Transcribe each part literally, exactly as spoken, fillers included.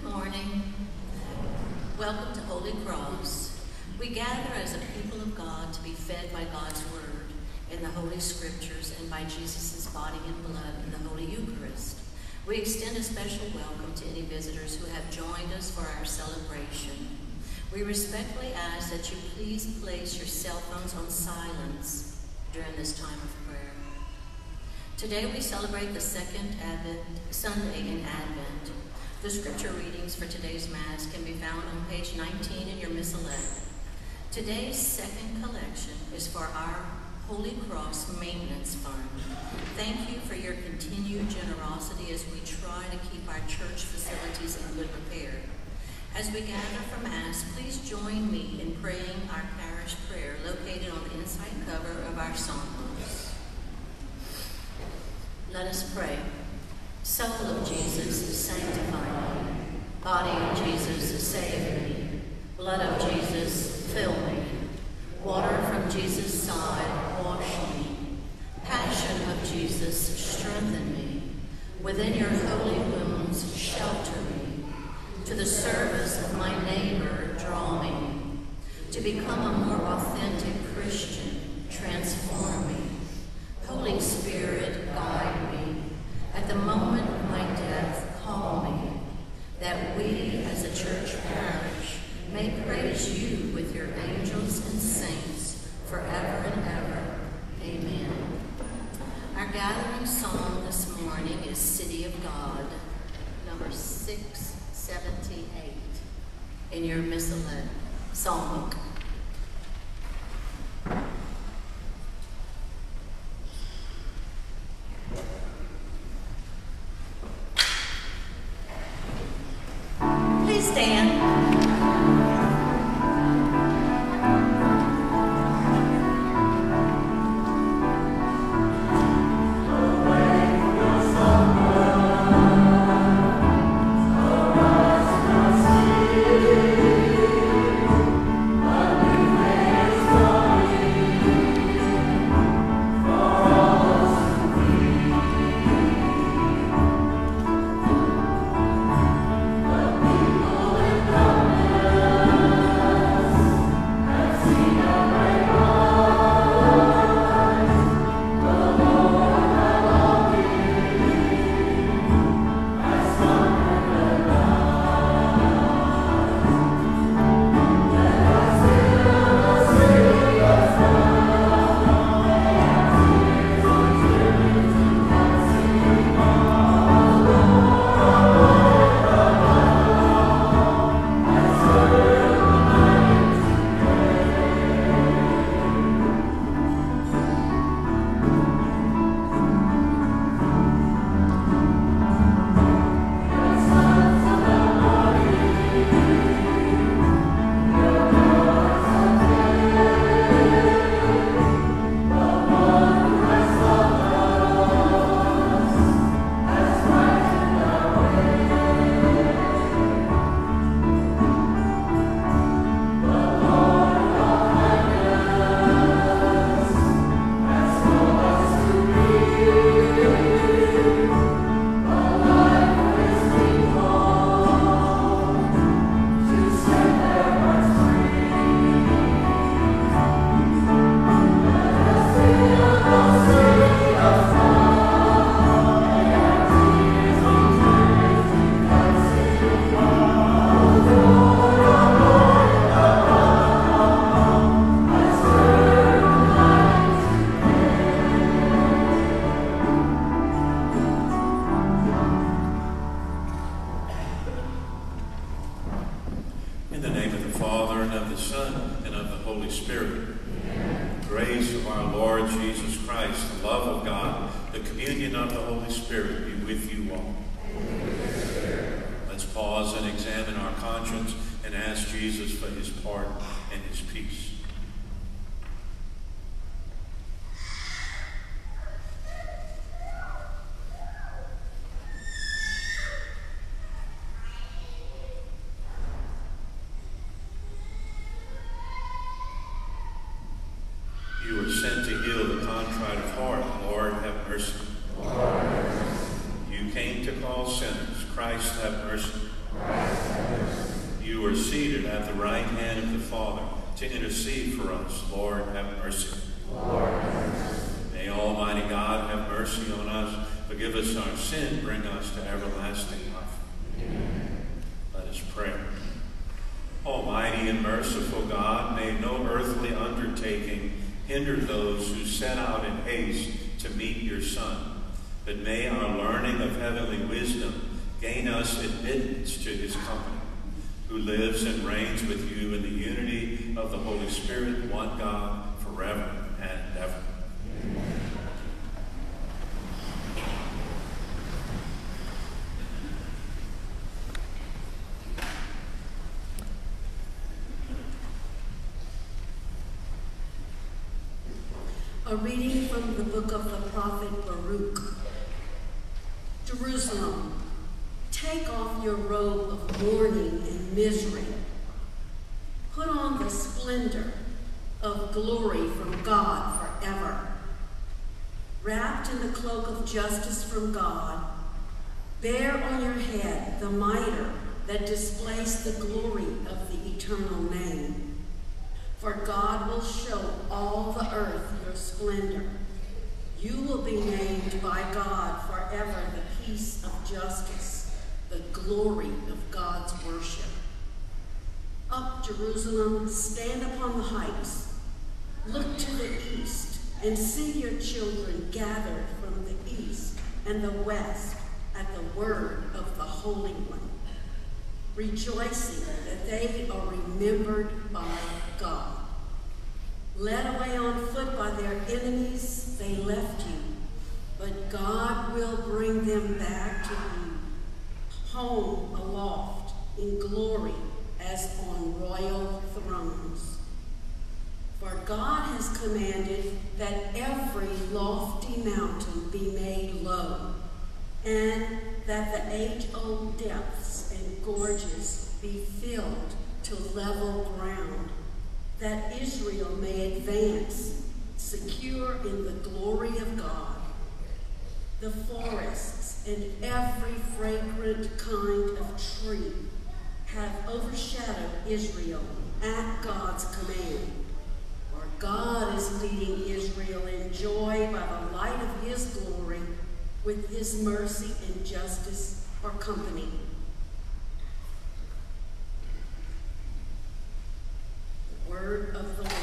morning. Welcome to Holy Cross. We gather as a people of God to be fed by God's Word in the Holy Scriptures and by Jesus' body and blood in the Holy Eucharist. We extend a special welcome to any visitors who have joined us for our celebration. We respectfully ask that you please place your cell phones on silence during this time of prayer. Today we celebrate the second Advent, Sunday in Advent. The scripture readings for today's Mass can be found on page nineteen in your Missalette. Today's second collection is for our Holy Cross Maintenance Fund. Thank you for your continued generosity as we try to keep our church facilities in good repair. As we gather for Mass, please join me in praying our parish prayer located on the inside cover of our psalmos. Let us pray. Soul of Jesus, sanctify me. Body of Jesus, save me. Blood of Jesus, fill me. Water from Jesus' side, wash me. Passion of Jesus, strengthen me. Within your holy wounds, shelter me. To the service of my neighbor, draw me. To become a more authentic Christian, transform me. Holy Spirit, guide me. At the moment of my death, call me, that we as a church parish may praise you with your angels and saints forever and ever. Amen. Our gathering song this morning is City of God, number six seventy-eight in your Missalette Psalm book. Please stand. You were sent to heal the contrite of heart. Lord, have mercy. Lord, have mercy. You came to call sinners. Christ, have mercy. Christ. You are seated at the right hand of the Father to intercede for us. Lord, have mercy. Lord, have mercy. May Almighty God have mercy on us, forgive us our sin, bring us to everlasting life. Amen. Let us pray. Almighty and merciful God, may no earthly undertaking hinder those who set out in haste to meet your Son, but may our learning of heavenly wisdom gain us admittance to his company, who lives and reigns with you in the unity of the Holy Spirit, one God, forever and ever. Amen. A reading from the book of the prophet Baruch. Jerusalem, take off your robe of mourning and misery. Put on the splendor of glory from God forever. Wrapped in the cloak of justice from God, bear on your head the mitre that displays the glory of the eternal name. For God will show all the earth your splendor. You will be named by God forever the peace of justice, the glory of God's worship. Up, Jerusalem, stand upon the heights. Look to the east and see your children gathered from the east and the west at the word of the Holy One, rejoicing that they are remembered by God. Led away on foot by their enemies, they left you, but God will bring them back to you, home aloft in glory as on royal thrones. For God has commanded that every lofty mountain be made low, and that the age-old depths and gorges be filled to level ground, that Israel may advance, secure in the glory of God. The forests and every fragrant kind of tree have overshadowed Israel at God's command. For God is leading Israel in joy by the light of his glory, with his mercy and justice for company. Word of the Lord.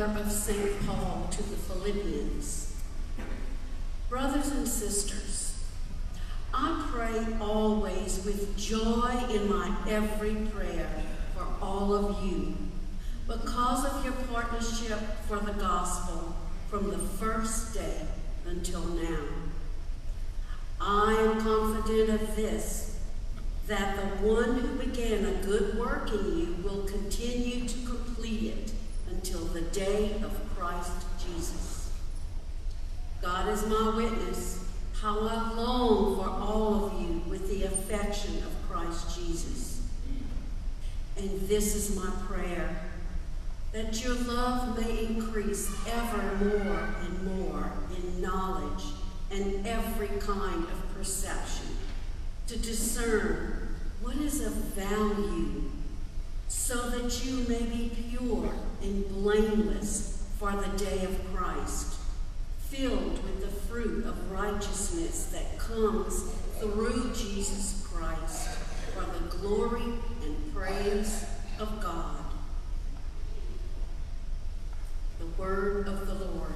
letter of Saint Paul to the Philippians. Brothers and sisters, I pray always with joy in my every prayer for all of you, because of your partnership for the gospel from the first day until now. I am confident of this, that the one who began a good work in you will continue to complete it until the day of Christ Jesus. God is my witness, how I long for all of you with the affection of Christ Jesus. And this is my prayer, that your love may increase ever more and more in knowledge and every kind of perception, to discern what is of value, so that you may be pure and blameless for the day of Christ, filled with the fruit of righteousness that comes through Jesus Christ, for the glory and praise of God. The word of the Lord.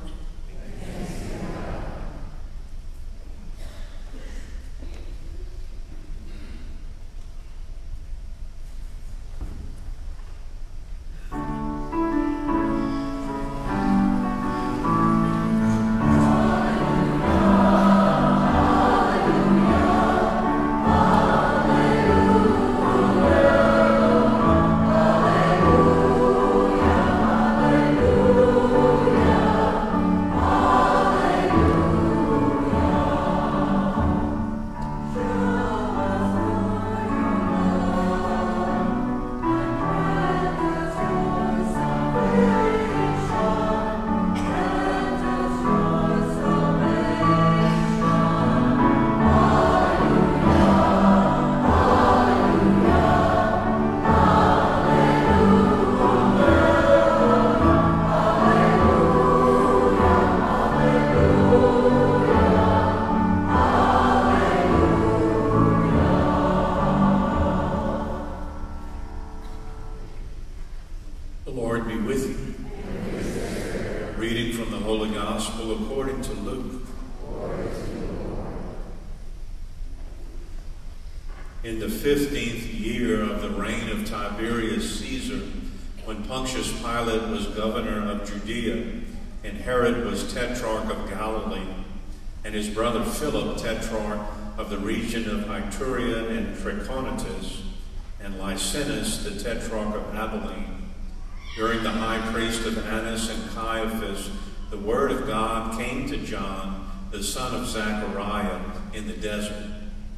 In the fifteenth year of the reign of Tiberius Caesar, when Pontius Pilate was governor of Judea, and Herod was tetrarch of Galilee, and his brother Philip tetrarch of the region of Iturea and Trachonitis, and Lycinus the tetrarch of Abilene, during the high priest of Annas and Caiaphas, the word of God came to John, the son of Zechariah, in the desert.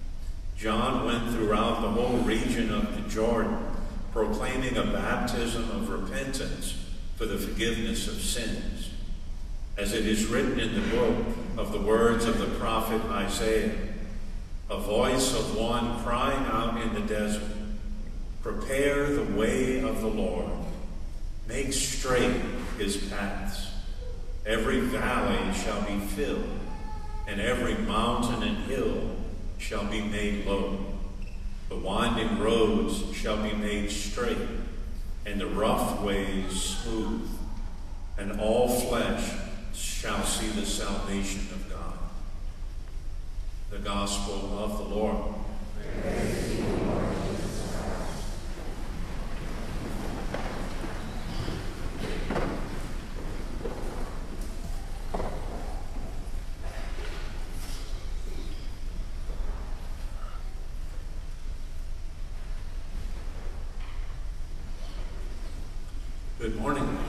John went throughout the whole region of the Jordan, proclaiming a baptism of repentance for the forgiveness of sins, as it is written in the book of the words of the prophet Isaiah, a voice of one crying out in the desert, "Prepare the way of the Lord, make straight his paths. Every valley shall be filled, and every mountain and hill shall be made low. The winding roads shall be made straight, and the rough ways smooth, and all flesh shall see the salvation of God." The Gospel of the Lord. Praise to you, Lord Jesus Christ. Good morning.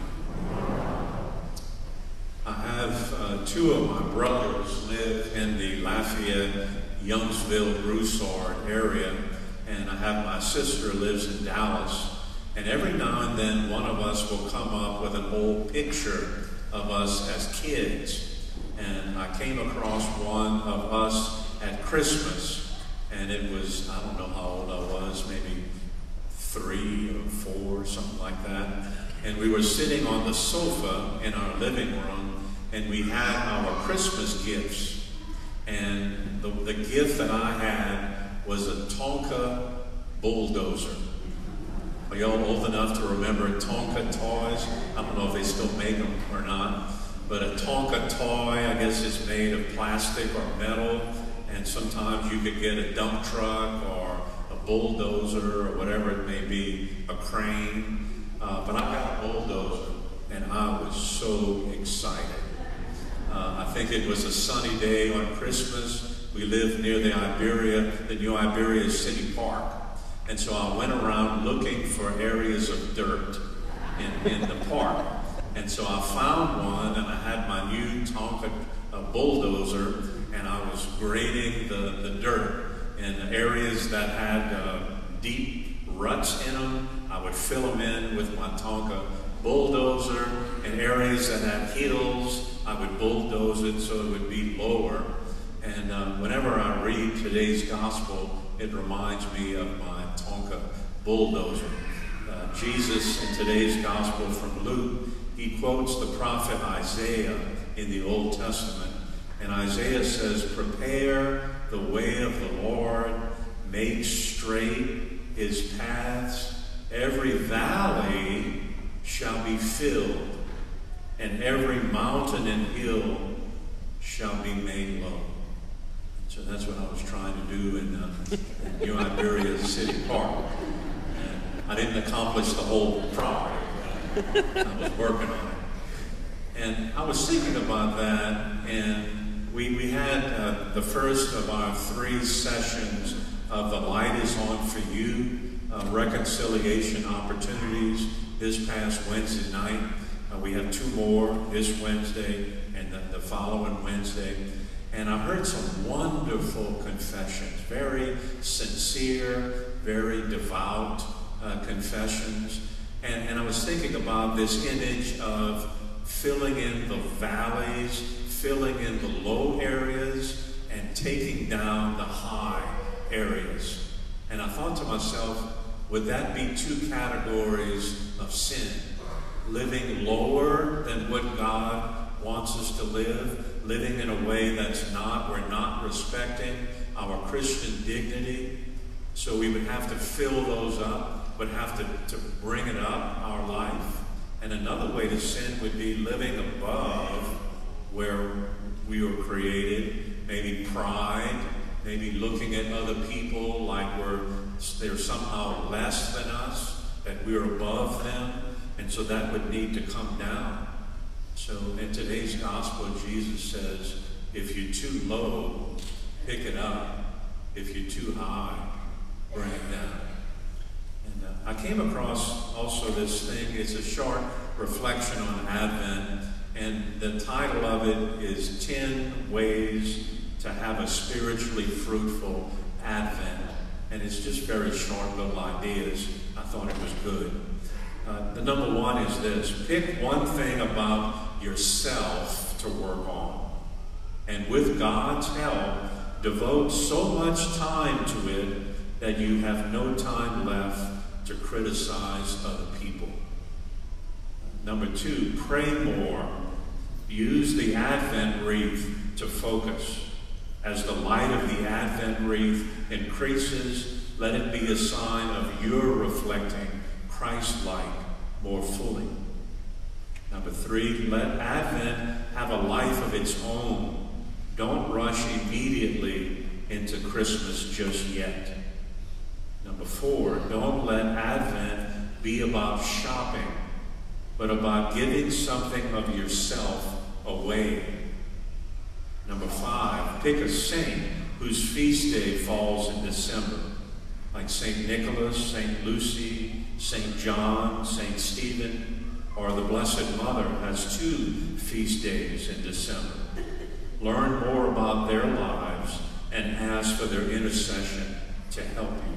I have uh, two of my brothers live in the Lafayette, Youngsville, Broussard area, and I have my sister lives in Dallas. And every now and then one of us will come up with an old picture of us as kids. And I came across one of us at Christmas, and it was, I don't know how old I was, maybe three or four, something like that. And we were sitting on the sofa in our living room, and we had our Christmas gifts. And the, the gift that I had was a Tonka bulldozer. Are y'all old enough to remember Tonka toys? I don't know if they still make them or not. But a Tonka toy, I guess it's made of plastic or metal. And sometimes you could get a dump truck or a bulldozer or whatever it may be, a crane. Uh, but I got a bulldozer, and I was so excited. Uh, I think it was a sunny day on Christmas. We lived near the Iberia, the new Iberia City Park. And so I went around looking for areas of dirt in, in the park. And so I found one, and I had my new Tonka uh, bulldozer, and I was grading the, the dirt in areas that had uh, deep ruts in them. I would fill them in with my Tonka bulldozer. In areas that had hills, I would bulldoze it so it would be lower. And uh, whenever I read today's gospel, it reminds me of my Tonka bulldozer. Uh, Jesus, in today's gospel from Luke, he quotes the prophet Isaiah in the Old Testament. And Isaiah says, "Prepare the way of the Lord, make straight his paths. Every valley shall be filled, and every mountain and hill shall be made low." So that's what I was trying to do in, uh, in New Iberia City Park. And I didn't accomplish the whole property. I was working on it. And I was thinking about that, and we, we had uh, the first of our three sessions of The Light is On for You, uh, reconciliation opportunities this past Wednesday night. Uh, we have two more this Wednesday and the, the following Wednesday. And I heard some wonderful confessions, very sincere, very devout uh, confessions. And, and I was thinking about this image of filling in the valleys, filling in the low areas, and taking down the high areas. And I thought to myself, would that be two categories of sin? Living lower than what God wants us to live, living in a way that's not, we're not respecting our Christian dignity. So we would have to fill those up, would have to, to bring it up, our life. And another way to sin would be living above where we were created, maybe pride, maybe looking at other people like we're, they're somehow less than us, that we're above them, and so that would need to come down. So in today's gospel, Jesus says, if you're too low, pick it up. If you're too high, bring it down. And uh, I came across also this thing. It's a short reflection on Advent, and the title of it is ten Ways to Have a Spiritually Fruitful Advent. And it's just very short little ideas. I thought it was good. Uh, the number one is this: pick one thing about yourself to work on. And with God's help, devote so much time to it that you have no time left to criticize other people. Number two, pray more. Use the Advent wreath to focus. As the light of the Advent wreath increases, let it be a sign of your reflecting Christ's light more fully. Number three, let Advent have a life of its own. Don't rush immediately into Christmas just yet. Number four, don't let Advent be about shopping, but about giving something of yourself away. Number five, pick a saint whose feast day falls in December, like Saint Nicholas, Saint Lucy, Saint John, Saint Stephen, or the Blessed Mother has two feast days in December. Learn more about their lives and ask for their intercession to help you.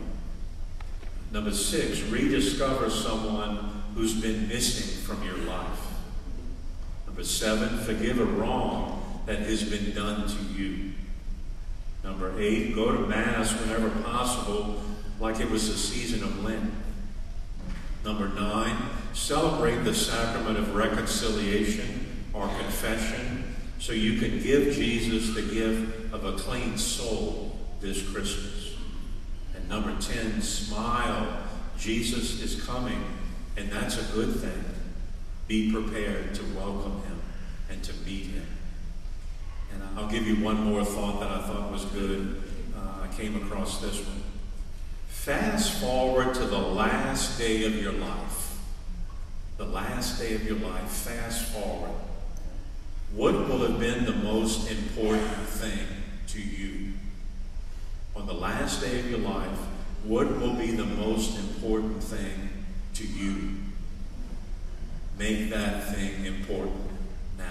Number six, rediscover someone who's been missing from your life. Number seven, forgive a wrong that has been done to you. Number eight, go to Mass whenever possible, like it was the season of Lent. Number nine, celebrate the sacrament of reconciliation or confession so you can give Jesus the gift of a clean soul this Christmas. And number ten, smile Jesus is coming, and that's a good thing. Be prepared to welcome him and to meet him. And I'll give you one more thought that I thought was good. Uh, I came across this one. Fast forward to the last day of your life. The last day of your life, fast forward. What will have been the most important thing to you? On the last day of your life, what will be the most important thing to you? Make that thing important now.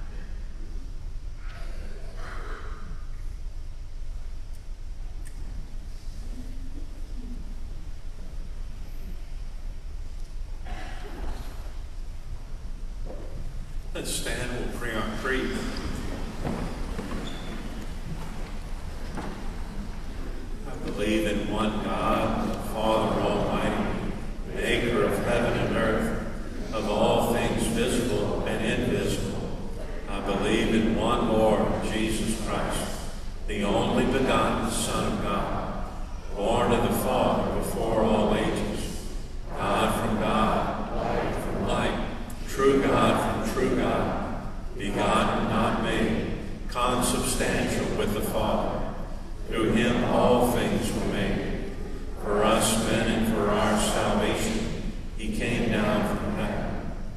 Let's stand, we'll pray our creed. I believe in one God, the Father Almighty, maker of heaven and earth, of all things visible and invisible. I believe in one Lord, Jesus Christ, the only begotten Son of God, born of the Father before all ages, God from God, light from light, true God from true God, begotten, not made, consubstantial with the Father. Through him all things were made. For us men and for our salvation, he came down from heaven.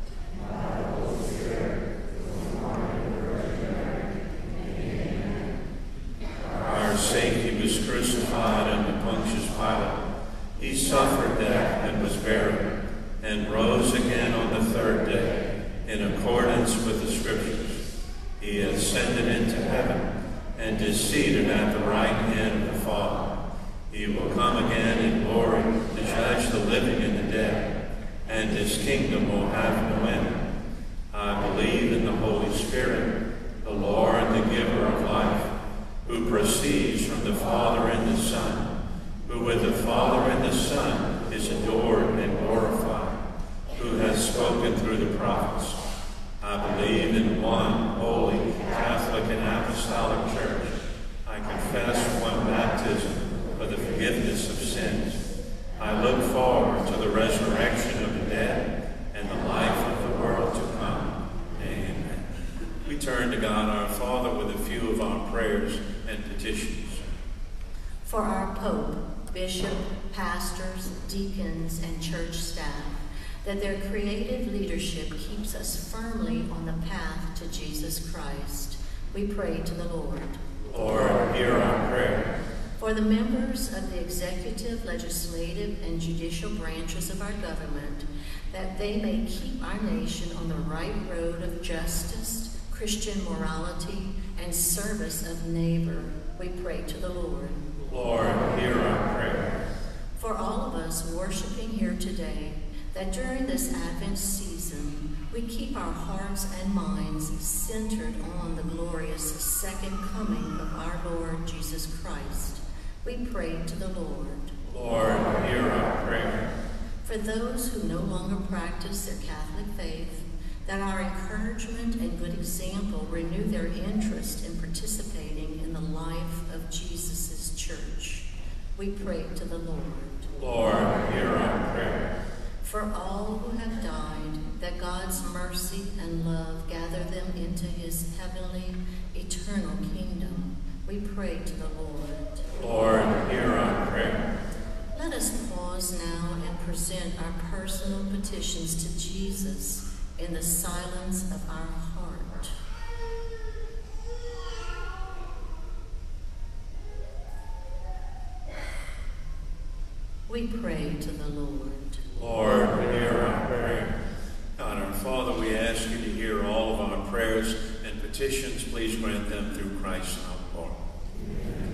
For our sake he was crucified under Pontius Pilate. He suffered death and was buried, and rose again on the third day, in accordance with the Scriptures. He ascended into heaven, and is seated at the right hand of the Father. He will come again in glory to judge the living and the dead, and his kingdom will have no end. I believe in the Holy Spirit, the Lord, the giver of life, who proceeds from the Father and the Son, who with the Father and the Son is adored and glorified, who has spoken through the prophets. I believe in one holy, Catholic, and Apostolic Church. I confess one baptism for the forgiveness of sins. I look forward to the resurrection of the dead and the life of the world to come. Amen. We turn to God our Father with a few of our prayers and petitions. For our Pope, bishop, pastors, deacons, and church staff, that their creative leadership keeps us firmly on the path to Jesus Christ, we pray to the Lord. Lord, hear our prayer. For the members of the executive, legislative, and judicial branches of our government, that they may keep our nation on the right road of justice, Christian morality, and service of neighbor, we pray to the Lord. Lord, hear our prayer. For all of us worshiping here today, that during this Advent season, we keep our hearts and minds centered on the glorious second coming of our Lord Jesus Christ. We pray to the Lord. Lord, hear our prayer. For those who no longer practice their Catholic faith, that our encouragement and good example renew their interest in participating in the life of Jesus' church. We pray to the Lord. Lord, hear our prayer. For all who have died, that God's mercy and love gather them into his heavenly, eternal kingdom, we pray to the Lord. Lord, hear our prayer. Let us pause now and present our personal petitions to Jesus in the silence of our heart. We pray to the Lord. Lord, hear our prayer. God, our Father, we ask you to hear all of our prayers and petitions. Please grant them through Christ our Lord. Amen.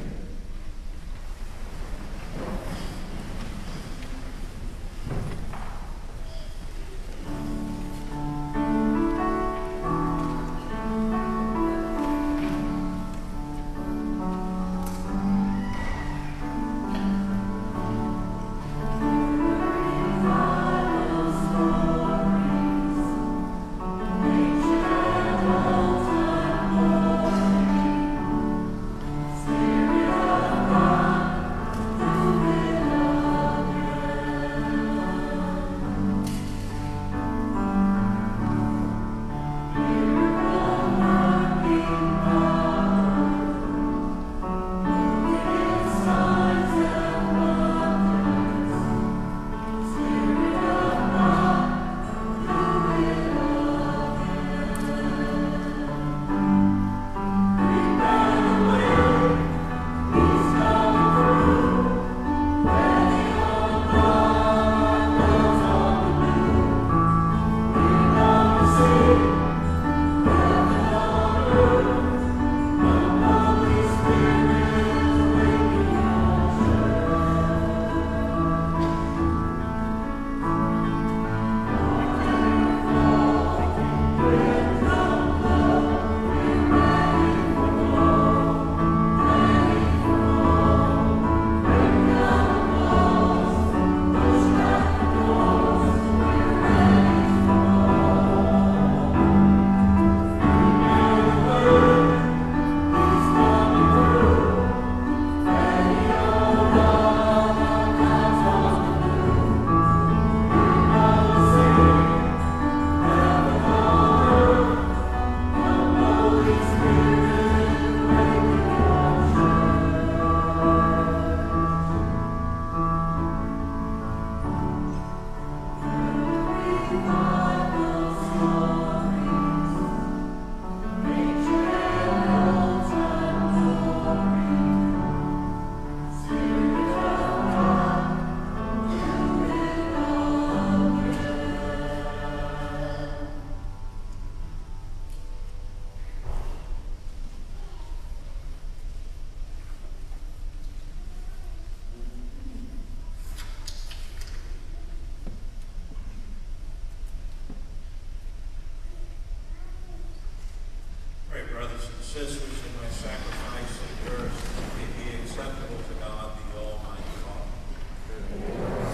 sisters, in my sacrifice and yours may be acceptable to God, the Almighty Father.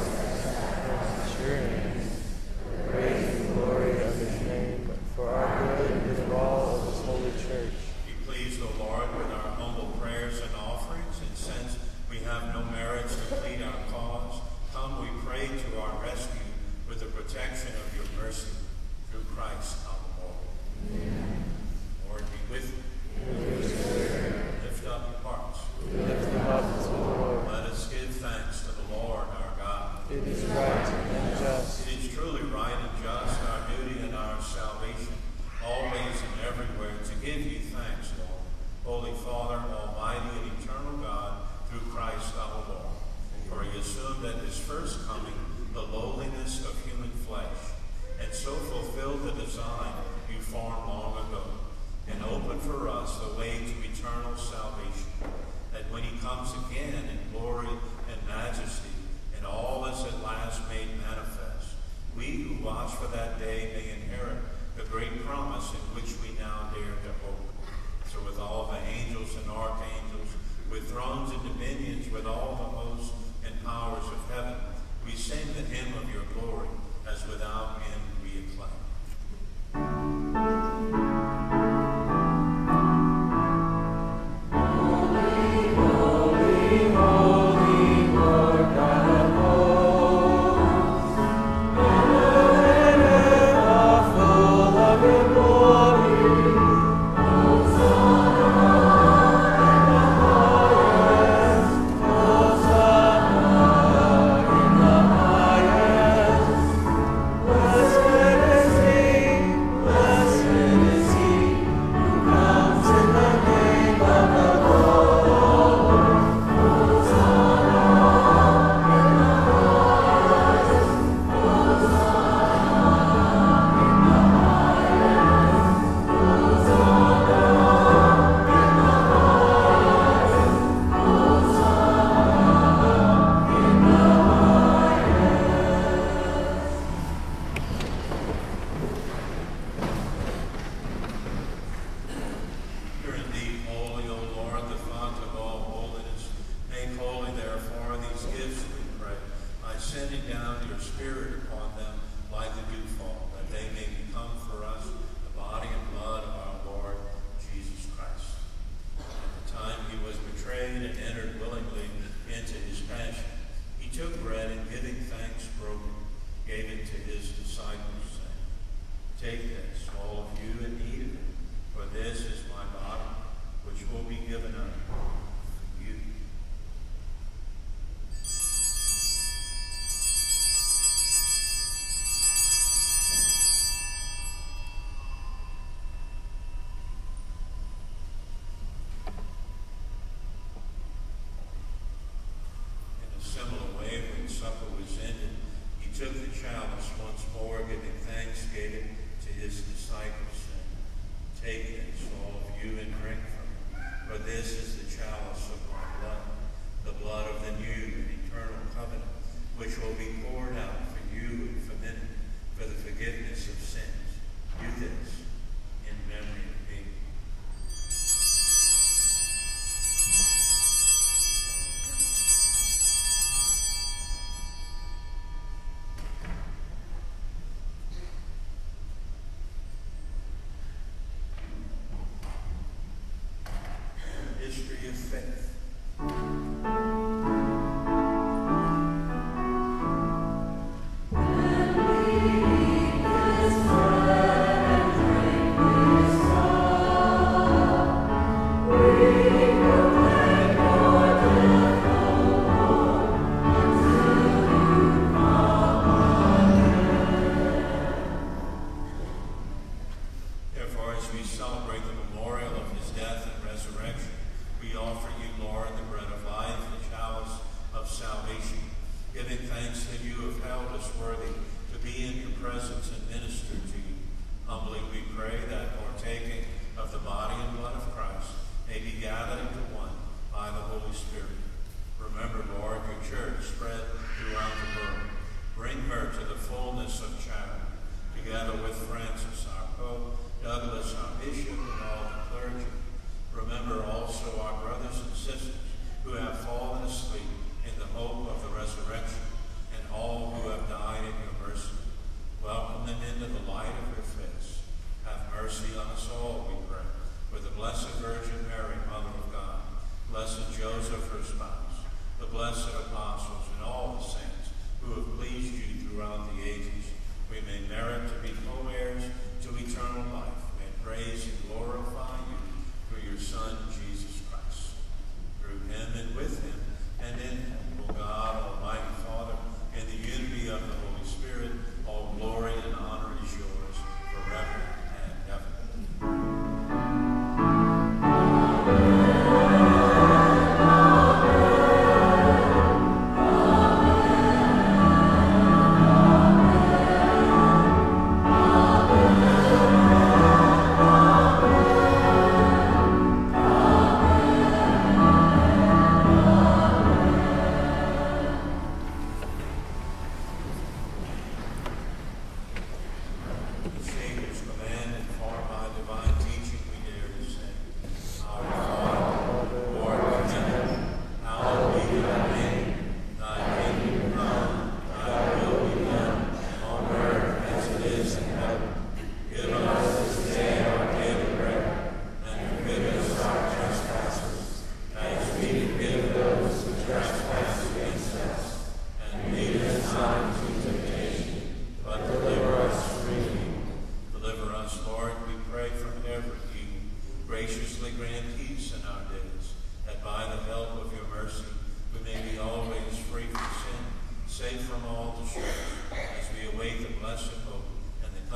The praise and glory of his name, for our good and the all of his holy church. Be pleased, O Lord, with our humble prayers and offerings, and since we have no merits to plead our cause, come, we pray, to our rescue with the protection of your mercy, through Christ our Lord. Amen. Lord, be with you. Lift up your hearts. Lift them up to the Lord. Let us give thanks to the Lord our God. It is right and just. It is truly right and just, our duty and our salvation, always and everywhere, to give you thanks, Lord, Holy Father, Almighty and eternal God, through Christ our Lord. For he assumed at his first coming the lowliness of human flesh, and so fulfilled the design you formed long ago, and opened for us the way to eternal salvation, that when he comes again in glory and majesty, and all is at last made manifest, we who watch for that day may inherit the great promise in which we now dare to hope. So with all the angels and archangels, with thrones and dominions, with all the hosts and powers of heaven, we sing the hymn of your glory, as without end we acclaim.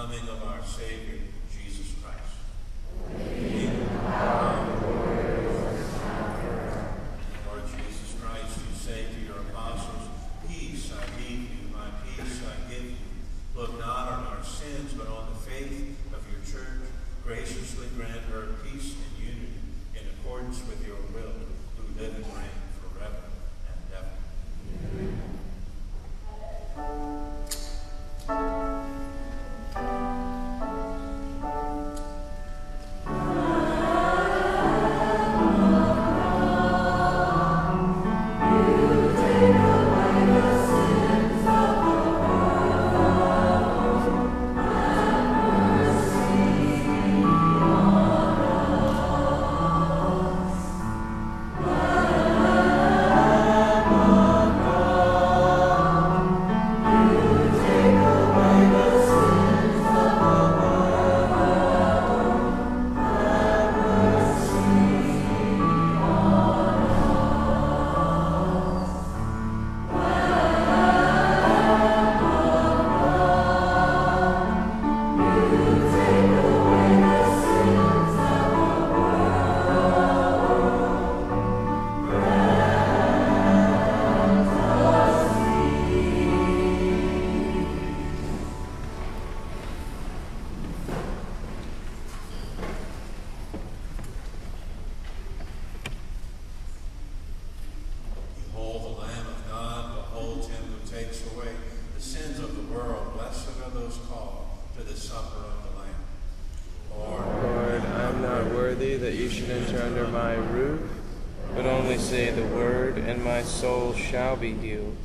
coming of our Savior, Jesus Christ. Lord Jesus Christ, you say to your apostles, peace I leave you, my peace I give you. Look not on our sins, but on the faith of your church. Graciously grant her peace and unity in accordance with your will, who live and reign forever and ever. Amen. Soul shall be healed.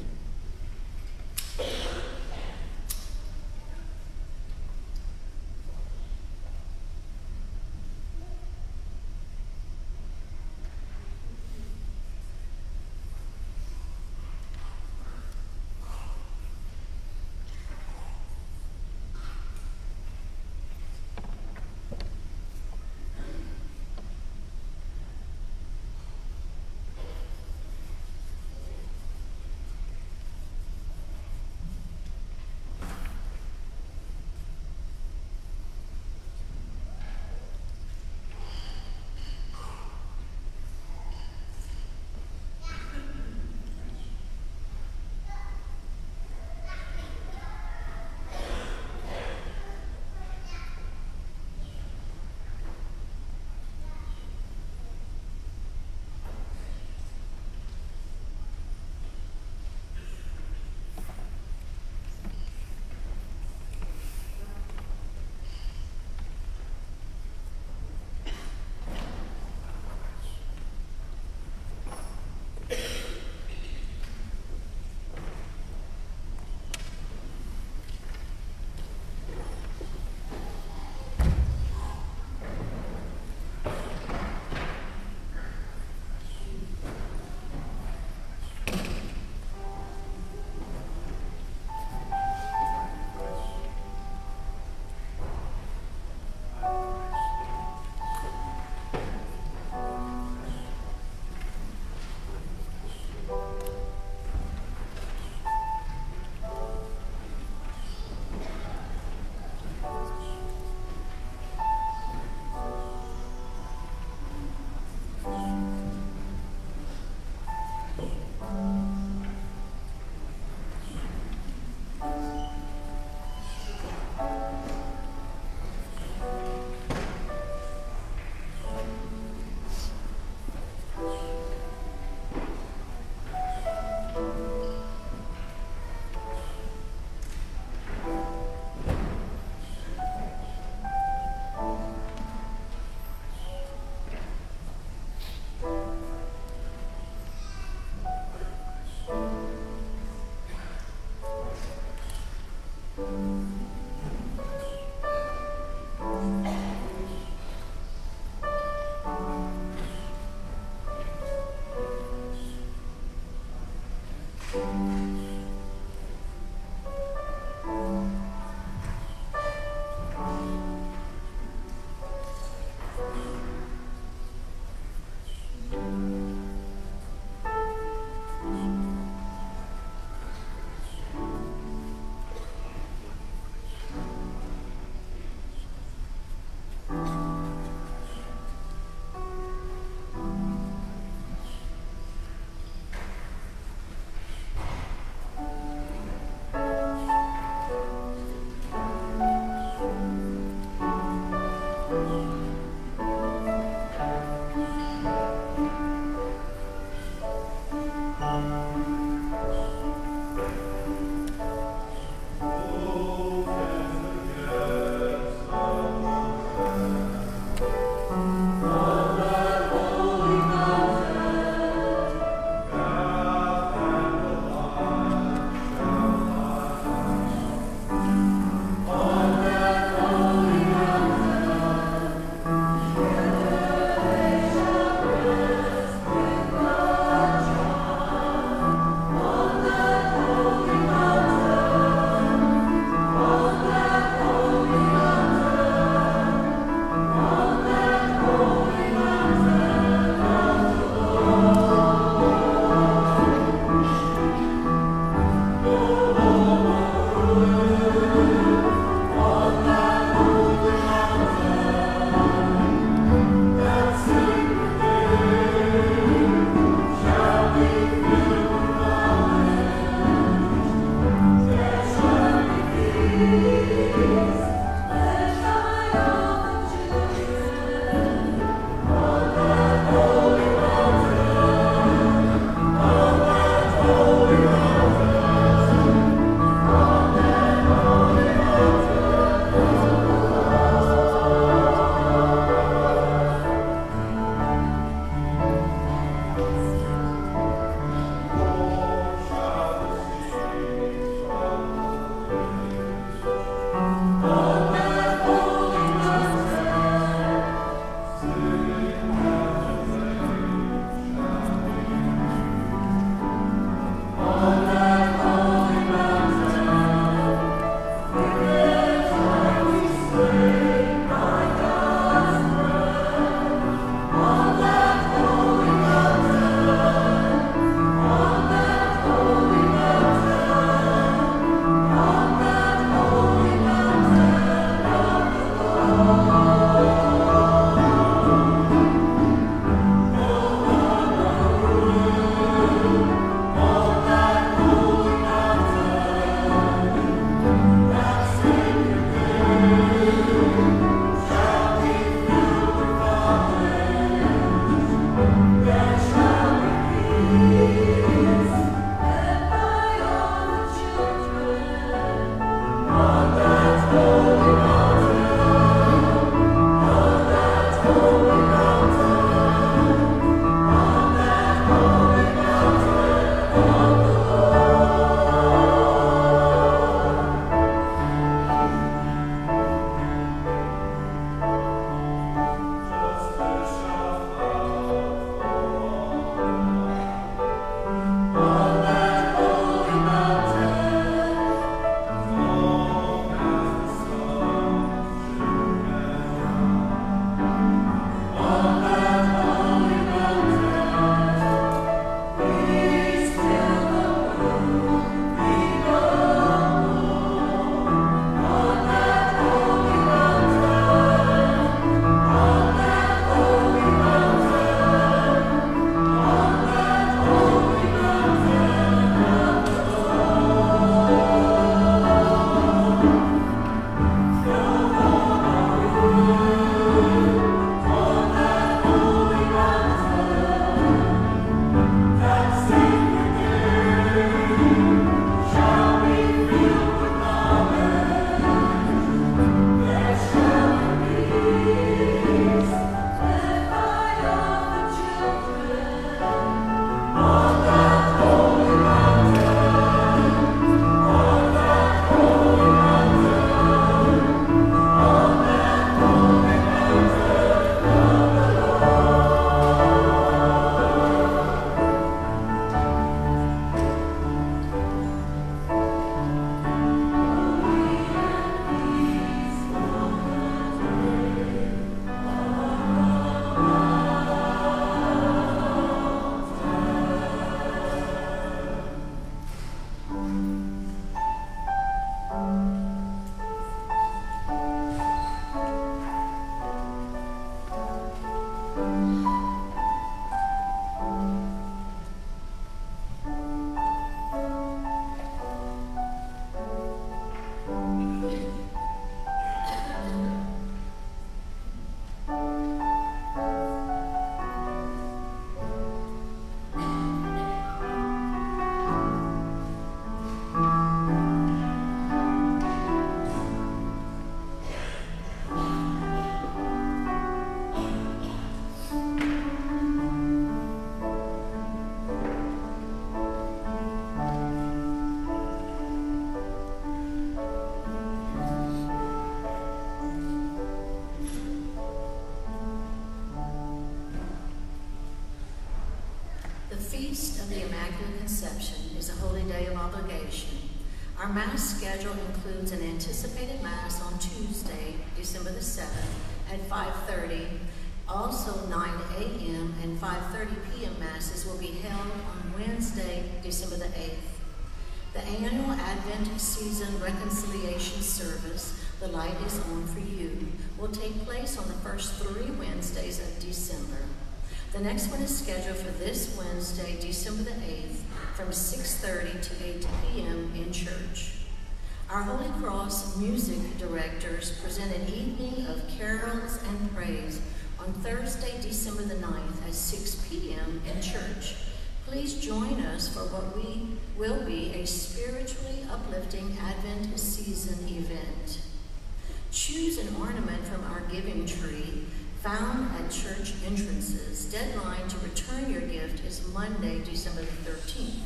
day of obligation. Our Mass schedule includes an anticipated Mass on Tuesday, December the seventh at five thirty. Also, nine a m and five thirty p m Masses will be held on Wednesday, December the eighth. The annual Advent season reconciliation service, The Light is On for You, will take place on the first three Wednesdays of December. The next one is scheduled for this Wednesday, December the eighth, from six thirty to eight p m in church. Our Holy Cross music directors present an evening of carols and praise on Thursday, December the ninth at six p m in church. Please join us for what we will be a spiritually uplifting Advent season event. Choose an ornament from our giving tree found at church entrances. Deadline to return your gift is Monday, December the thirteenth.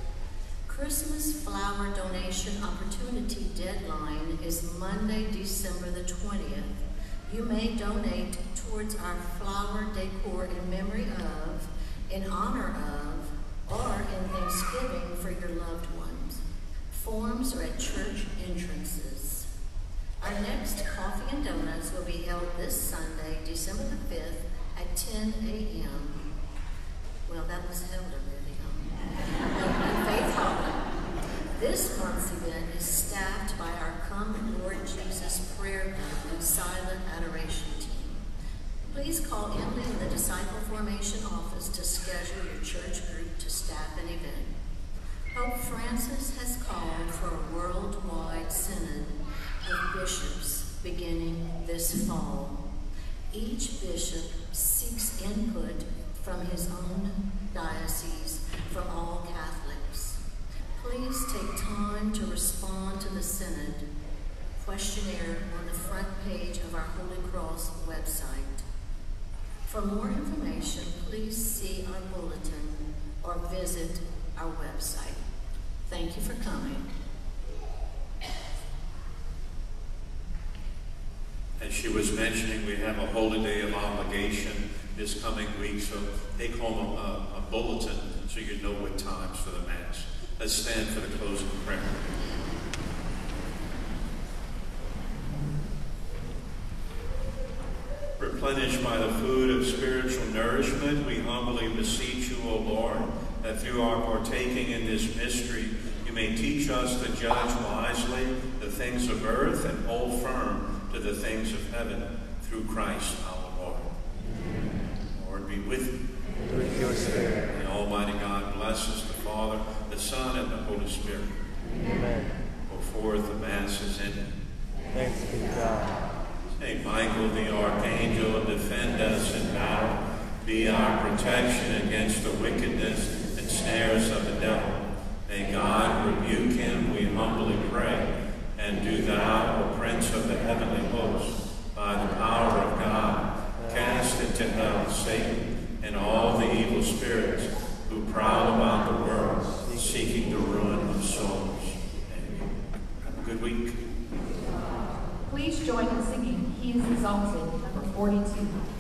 Christmas flower donation opportunity deadline is Monday, December the twentieth. You may donate towards our flower decor in memory of, in honor of, or in thanksgiving for your loved ones. Forms are at church entrances. Our next Coffee and Donuts will be held this Sunday, December the fifth at ten a m Well, that was held already, huh? In Faith Hall. This month's event is staffed by our Come Lord Jesus prayer group and silent adoration team. Please call Emily in the Disciple Formation office to schedule your church group to staff an event. Pope Francis has called for a worldwide synod of bishops beginning this fall. Each bishop seeks input from his own diocese from all Catholics. Please take time to respond to the synod questionnaire on the front page of our Holy Cross website. For more information, please see our bulletin or visit our website. Thank you for coming. As she was mentioning, we have a holy day of obligation this coming week, so take home a, a bulletin so you know what times for the Mass. Let's stand for the closing prayer. Replenished by the food of spiritual nourishment, we humbly beseech you, O Lord, that through our partaking in this mystery, you may teach us to judge wisely the things of earth and hold firm to the things of heaven through Christ our Lord. Amen. Lord be with you. With your spirit. The Almighty God bless us, the Father, the Son, and the Holy Spirit. Amen. Go forth, the Mass is ended. Thanks be to God. Saint Michael the Archangel, defend us in battle. Be our protection against the wickedness and snares of the devil. May God rebuke him, we humbly pray. And do thou, O Prince of the heavenly host, by the power of God, cast into hell Satan and all the evil spirits who prowl about the world, seeking the ruin of souls. Amen. Have a good week. Please join in singing He is Exalted, number forty-two.